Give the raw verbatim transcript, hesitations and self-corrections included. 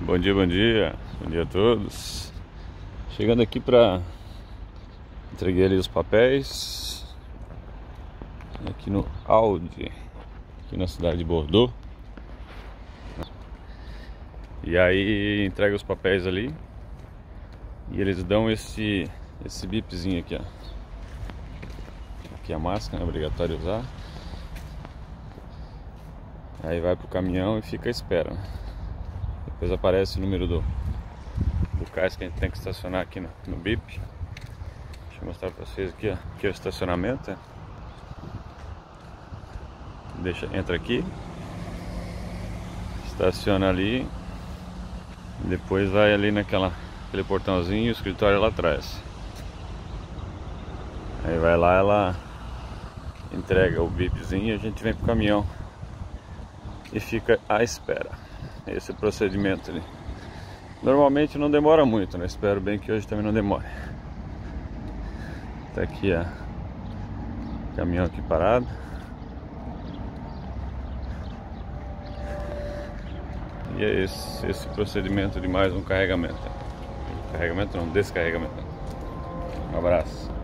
Bom dia, bom dia, bom dia a todos. Chegando aqui para entreguei ali os papéis aqui no Audi, aqui na cidade de Bordeaux. E aí entrega os papéis ali e eles dão esse esse bipzinho aqui, ó. Aqui a máscara, é obrigatório usar. Aí vai pro caminhão e fica à espera, né? Depois aparece o número do, do cais que a gente tem que estacionar aqui no, no bip. Deixa eu mostrar pra vocês aqui, ó. Aqui é o estacionamento, ó. Deixa, entra aqui, estaciona ali, depois vai ali naquela aquele portãozinho, o escritório lá atrás. Aí vai lá, ela entrega o bipzinho e a gente vem pro caminhão e fica à espera. Esse procedimento ali normalmente não demora muito, né? Espero bem que hoje também não demore. Tá aqui a caminhão aqui parado. E é esse, esse procedimento de mais um carregamento. Carregamento não, descarregamento. Um abraço.